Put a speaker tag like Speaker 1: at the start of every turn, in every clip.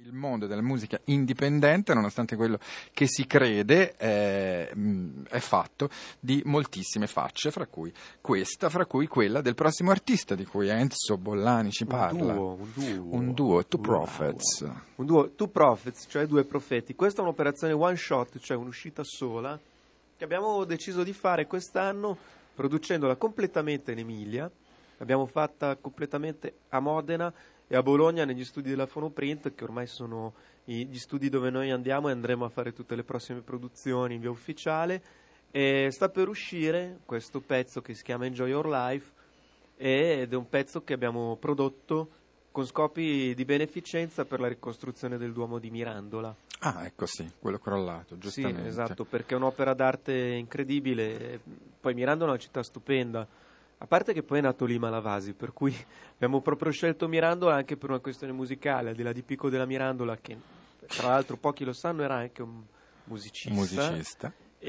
Speaker 1: Il mondo della musica indipendente, nonostante quello che si crede, è fatto di moltissime facce, fra cui quella del prossimo artista di cui Enzo Bollani ci parla. Un duo, Two Prophets.
Speaker 2: Un duo, Two Prophets, cioè due profeti. Questa è un'operazione one shot, cioè un'uscita sola, che abbiamo deciso di fare quest'anno producendola completamente in Emilia. L'abbiamo fatta completamente a Modena e a Bologna negli studi della Fonoprint, che ormai sono gli studi dove noi andiamo e andremo a fare tutte le prossime produzioni in via ufficiale. E sta per uscire questo pezzo che si chiama Enjoy Your Life ed è un pezzo che abbiamo prodotto con scopi di beneficenza per la ricostruzione del Duomo di Mirandola.
Speaker 1: Ah, ecco, sì, quello crollato, giustamente.
Speaker 2: Sì, esatto, perché è un'opera d'arte incredibile. Poi Mirandola è una città stupenda. A parte che poi è nato lì Malavasi, per cui abbiamo proprio scelto Mirandola anche per una questione musicale, al di là di Pico della Mirandola, che tra l'altro pochi lo sanno era anche un musicista.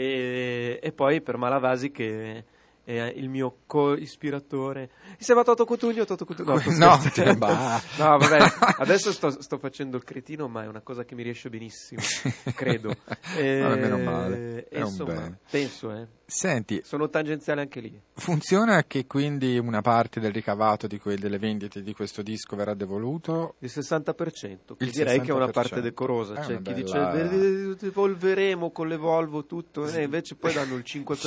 Speaker 2: E poi per Malavasi, che è il mio co-ispiratore. Insieme a Toto Cutugno. No, vabbè, adesso sto facendo il cretino, ma è una cosa che mi riesce benissimo, credo.
Speaker 1: Meno male, è
Speaker 2: insomma,
Speaker 1: un bene.
Speaker 2: Penso,
Speaker 1: Senti,
Speaker 2: sono tangenziale anche lì.
Speaker 1: Funziona che quindi una parte del ricavato delle vendite di questo disco verrà devoluto?
Speaker 2: Il 60%, che direi che è una parte decorosa. C'è chi dice devolveremo con le Volvo tutto, e invece poi danno il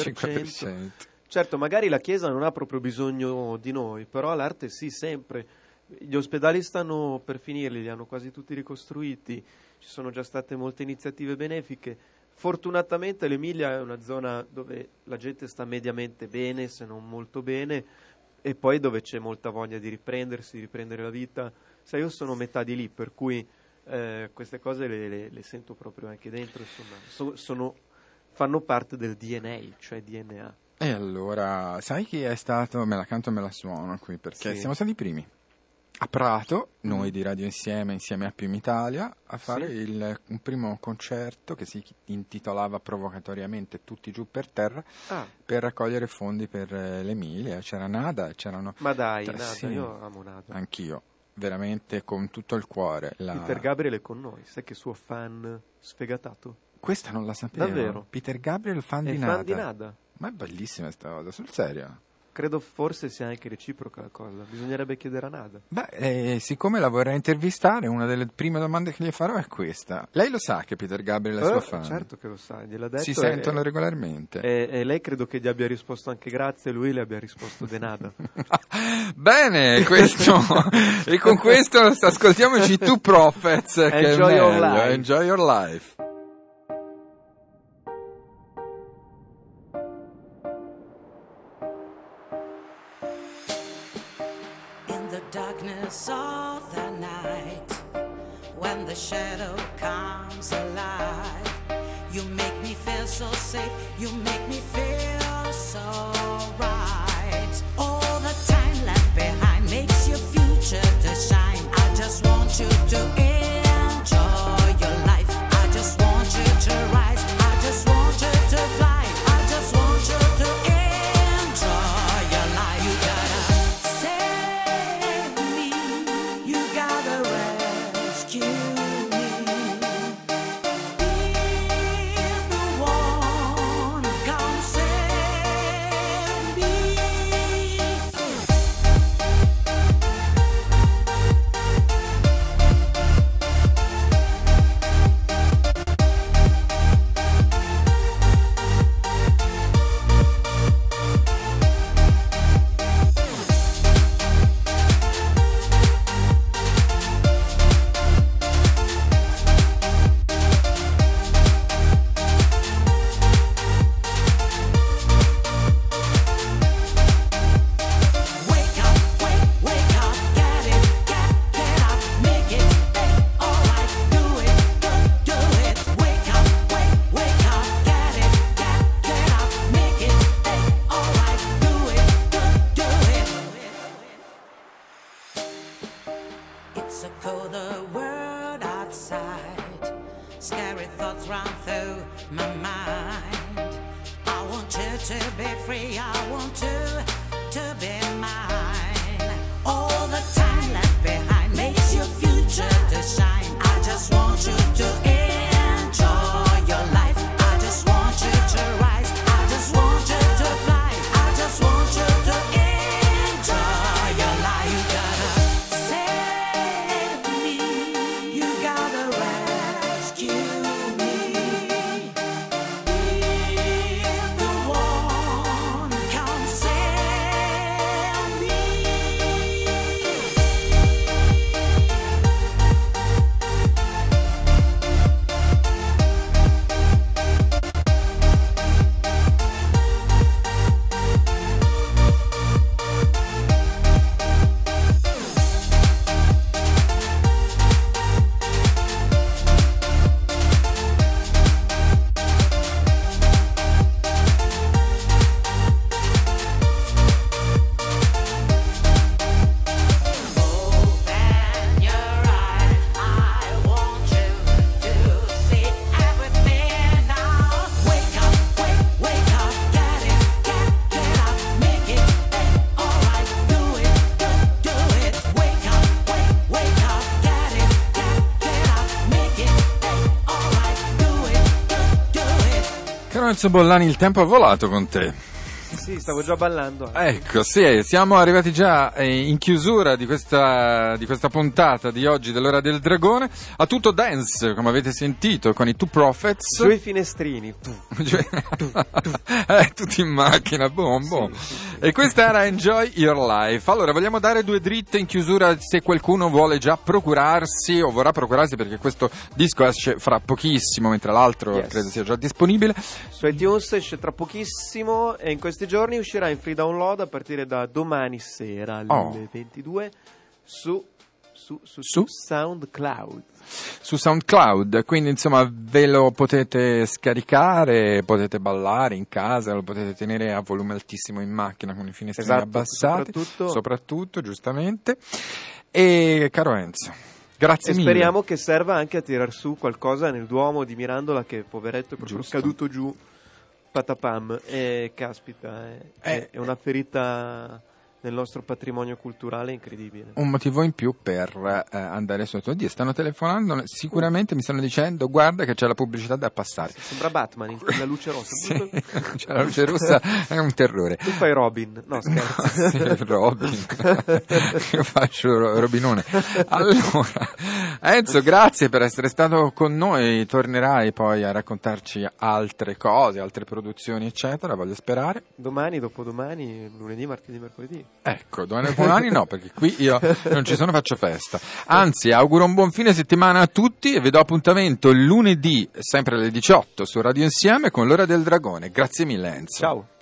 Speaker 2: 5%. Certo, magari la Chiesa non ha proprio bisogno di noi, però l'arte sì, sempre. Gli ospedali stanno per finirli, li hanno quasi tutti ricostruiti, ci sono già state molte iniziative benefiche. Fortunatamente l'Emilia è una zona dove la gente sta mediamente bene, se non molto bene, e poi dove c'è molta voglia di riprendersi, di riprendere la vita. Sai, io sono metà di lì, per cui queste cose le sento proprio anche dentro, insomma, fanno parte del DNA, cioè DNA.
Speaker 1: E allora, sai chi è stato? Me la canto e me la suono qui, perché siamo stati i primi a Prato, noi di Radio insieme a Pium Italia, a fare un primo concerto che si intitolava provocatoriamente Tutti giù per terra, per raccogliere fondi per l'Emilia. C'era Nada, c'erano...
Speaker 2: Ma dai, Nada, io amo Nada.
Speaker 1: Anch'io, veramente con tutto il cuore.
Speaker 2: Peter Gabriel è con noi, sai che suo fan sfegatato?
Speaker 1: Questa non la sapevo.
Speaker 2: Davvero?
Speaker 1: Peter Gabriel fan di Nada. Ma è bellissima questa cosa, sul serio.
Speaker 2: Credo forse sia anche reciproca la cosa, bisognerebbe chiedere a Nada.
Speaker 1: Siccome la vorrei intervistare, una delle prime domande che gli farò è questa. Lei lo sa che Peter Gabriel è sua fan?
Speaker 2: Certo che lo sa, gliel'ha detto.
Speaker 1: Si sentono regolarmente.
Speaker 2: E lei credo che gli abbia risposto anche grazie, e lui le abbia risposto de nada.
Speaker 1: Bene, e con questo ascoltiamoci Two Prophets, che
Speaker 2: Enjoy Your Life.
Speaker 1: Enjoy Your Life.
Speaker 3: Darkness of the night, when the shadow comes alive, you make me feel so safe, you make me feel so right. All the time left behind makes your future to shine. I just want you to enjoy your life. I just want you to rise. I just want you to fly. I just want you to enjoy your life. You gotta shine. I just
Speaker 1: Caro Enzo Bollani, il tempo è volato con te.
Speaker 2: Sì, stavo già ballando.
Speaker 1: Ecco, sì, siamo arrivati già in chiusura di questa puntata di oggi dell'Ora del Dragone. A tutto dance, come avete sentito, con i Two Prophets.
Speaker 2: Giù i finestrini.
Speaker 1: Tutti in macchina, boom. Sì. E questa era Enjoy Your Life. Allora, vogliamo dare due dritte in chiusura se qualcuno vuole già procurarsi o vorrà procurarsi, perché questo disco esce fra pochissimo, mentre l'altro credo sia già disponibile.
Speaker 2: Su iTunes esce tra pochissimo e in questi giorni uscirà in free download a partire da domani sera alle 22 su SoundCloud.
Speaker 1: Su SoundCloud, quindi insomma ve lo potete scaricare, potete ballare in casa, lo potete tenere a volume altissimo in macchina con i finestrini abbassati, soprattutto giustamente. E caro Enzo, grazie mille.
Speaker 2: Speriamo che serva anche a tirar su qualcosa nel Duomo di Mirandola, che poveretto è proprio caduto giù, patapam, e caspita, è una ferita nel nostro patrimonio culturale incredibile.
Speaker 1: Un motivo in più per andare sotto. Oddio, stanno telefonando, sicuramente mi stanno dicendo guarda che c'è la pubblicità da passare.
Speaker 2: Sembra Batman in la luce rossa.
Speaker 1: Sì, c'è la luce rossa, è un terrore.
Speaker 2: Tu fai Robin, no scherzo.
Speaker 1: No, sì, Robin. Io faccio Robinone. Allora, Enzo, grazie per essere stato con noi, tornerai poi a raccontarci altre cose, altre produzioni eccetera, voglio sperare.
Speaker 2: Domani, dopodomani, lunedì, martedì, mercoledì.
Speaker 1: Ecco, domani no, perché qui io non ci sono, faccio festa. Anzi, auguro un buon fine settimana a tutti e vi do appuntamento lunedì, sempre alle 18, su Radio Insieme con l'Ora del Dragone. Grazie mille, Enzo.
Speaker 2: Ciao.